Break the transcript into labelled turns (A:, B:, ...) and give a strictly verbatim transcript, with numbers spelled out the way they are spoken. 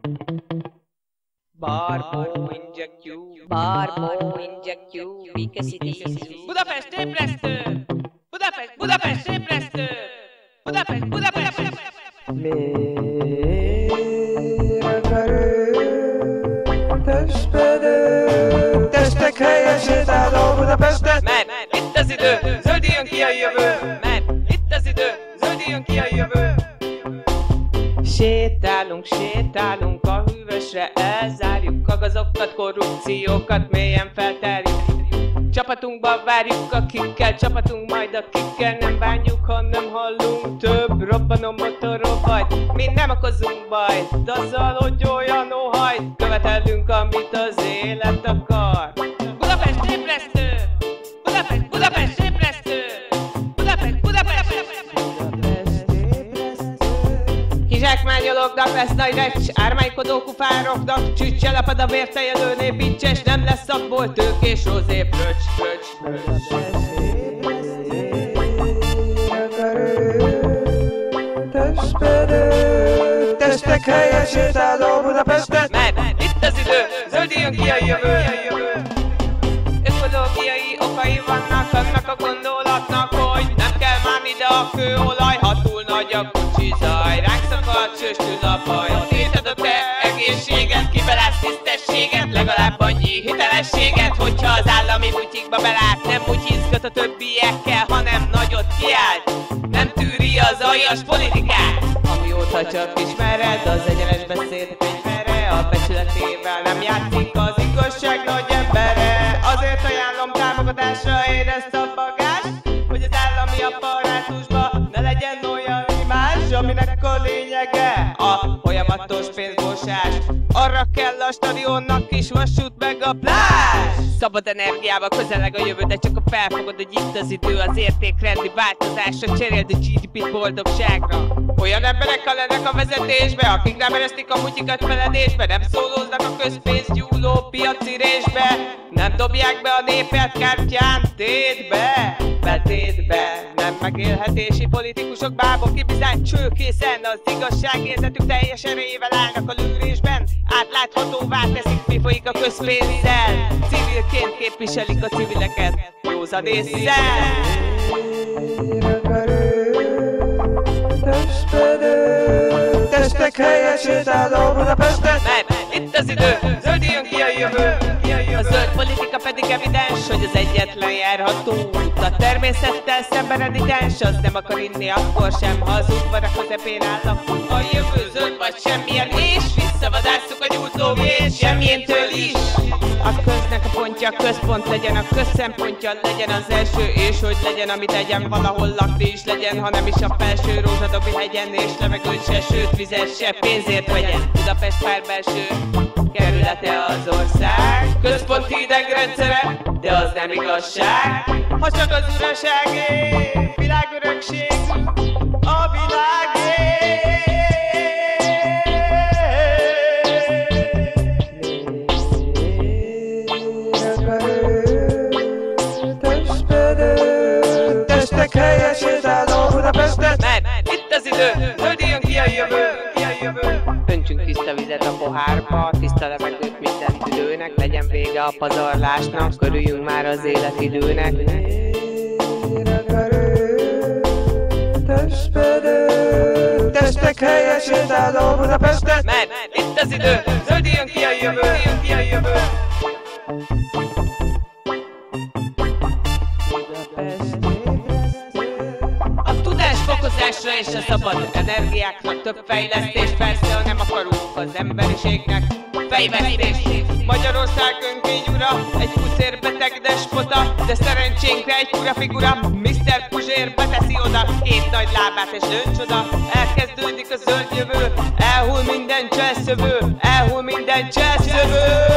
A: Barbo inject you.
B: Barbo inject you because it is you.
A: Budapest ébresztő! Budapest, Budapest ébresztő! Budapest, Budapest!
C: Testpedő, testek helyes sétáló Budapestet.
A: Mert itt az idő, zöldüljön ki a jövő. Mert itt az idő, zöldüljön ki a jövő. Sétálunk, sétálunk a hűvösre, elzárjuk a gazokat, korrupciókat mélyen feltárjuk. Csapatunkba várjuk, akikkel csapatunk, majd akikkel nem bánjuk, ha nem hallunk több robbanom motorról vagy. Mi nem okozunk bajt, azzal, hogy olyan óhajt követelünk, amit az élet akar. Budapest ébresztő! Budapest, Budapest ébresztő! Budapest, Budapest! Kizsákmányolóknak lesz nagy recs, ármánykodó kufároknak csüccsel apad a vértejelő népicses, nem lesz abból tőkés rozé fröcs, fröcs, fröcs.
C: Testpedő, testek helyes sétáló Budapestet.
A: Mert itt az idő, zöldüljön ki a jövő. Ökológiai okai vannak annak a gondolatnak, hogy nem kell már ide a kőolaj, ha túl nagy a kocsi zaj. Ránk szakad, csöstül a baj. Érted a te egészséget, kibelátsz tisztességet, legalább annyi hitelességet, hogyha az állami butikba belát. Nem úgy izgat a többiekkel, hanem nagyot kiált. Nem tűri az aljas politikát. Amióta csak ismered, az egyenes beszéd fegyvere, a becsületével nem játszik az igazság nagy embere. Azért ajánlom támogatásra én ezt a bagást, hogy az állami apparátusba ne legyen olyan imázs, aminek a lényege a folyamatos pénzmosás. Arra kell a stadionnak is vasút meg a plázs. Szabad energiával közeleg a jövő, de csak a felfogod, hogy itt az idő az értékrendi változásra. Cseréld a gé dé pét boldogságra. Olyan emberek lennek a vezetésbe, akik nem eresztik a mutyikat feledésbe, nem szólóznak a közpénzgyúló piaci résbe, nem dobják be a népet kártyán tétbe, betétbe. Nem megélhetési politikusok, bábok, ki bizony csőkészen, az igazságérzetük teljes erejével állnak a lőrésben. Átláthatóvá teszik, mi folyik a közpénzzel. Civilként képviselik a civileket józan ésszel.
C: Testpedő, testek helyes sétáló Budapestet.
A: Mert itt az idő, zöldüljön ki a jövő. A zöld politika pedig evidens, hogy az egyetlen járható út. A természettel szemben renitens, az nem akar inni akkor sem, ha az udvar a közepén áll. A jövő zöld vagy semmilyen, és visszavadásszuk a nyújtó vét semmiéntől is. A köznek a pontja, a központ legyen, a közszempontja legyen az első, és hogy legyen, amit legyen, valahol lakni is legyen, ha nem is a felső Rózsadobi hegyen, és levegőt se, sőt vizet se, pénzért vegyen. Budapest pár belső kerülete az ország, központi idegrendszere, de az nem igazság. Ha csak az uraságé, világörökség, a világé.
C: Testpedő, testek helyes sétáló Budapestet.
A: Mert itt az idő, zöldüljön ki a jövő, ki a jövő. Öntsünk tiszta vizet a pohárba, tiszta levegőt minden tüdőnek, legyen vége a pazarlásnak, körüljünk már az életidőnek.
C: Testpedő, testek helyes sétáló Budapestet.
A: Mert itt az idő, zöldüljön ki a jövő, ki a jövő. A tudásfokozásra és a szabad energiáknak több fejlesztés, persze, ha nem akarunk az emberiségnek fejvesztés. Magyarország önkény ura, egy pucérbeteg despota, de szerencsénkre egy fura figura, miszter Puzsér beteszi oda két nagy lábát és dönts oda. Elkezdődik a zöld jövő, elhull minden cselszövő, elhull minden cselszövő.